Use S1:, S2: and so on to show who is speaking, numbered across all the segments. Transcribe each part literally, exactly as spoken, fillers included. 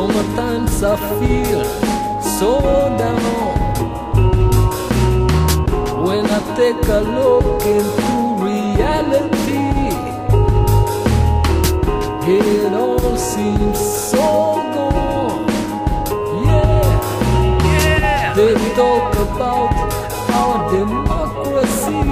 S1: Sometimes I feel so down when I take a look into reality. It all seems so gone. Yeah,
S2: Yeah.
S1: they talk about our democracy.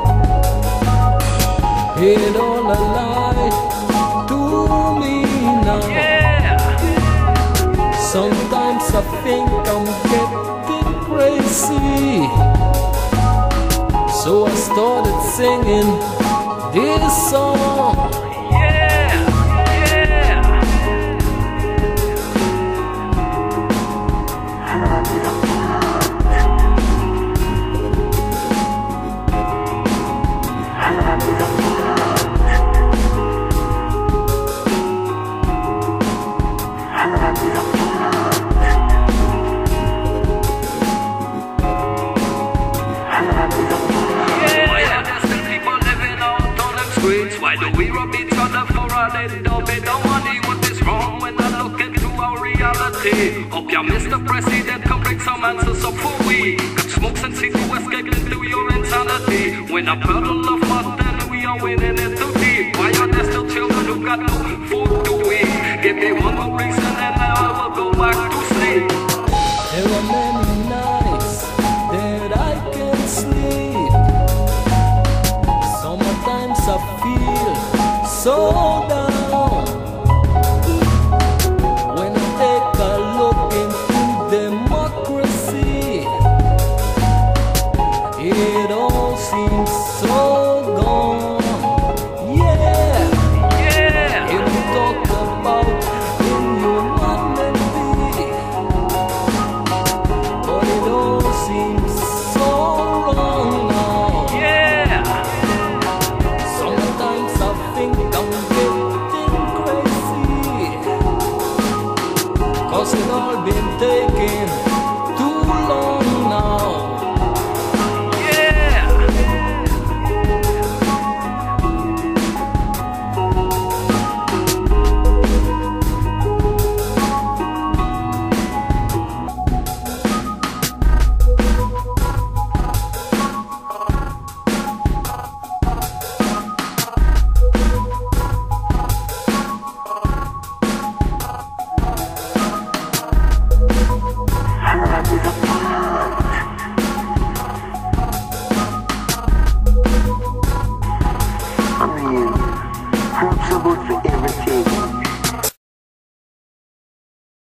S1: It all a lie to me now.
S2: Yeah.
S1: Sometimes I think I'm getting crazy, so I started singing this song.
S2: Yeah. Yeah. Why do we rob each other for a little bit of money? What is wrong when I look into our reality? Hope ya, Mister President, come bring some answers up for we. Got smokes and see to escape into your insanity. When a puddle of mud, then we are winning it too deep. Why are there still children who got no food to eat? Give me one more reason and I will go back to sleep.
S1: There are many nights that I can't sleep. Sometimes I feel so down when I take a look into democracy. It all seems so gone. Yeah,
S2: Yeah.
S1: if we talk about inhumanity, but it all seems so wrong now.
S2: Yeah.
S1: Sometimes I think I'm getting crazy, 'cause it all been taken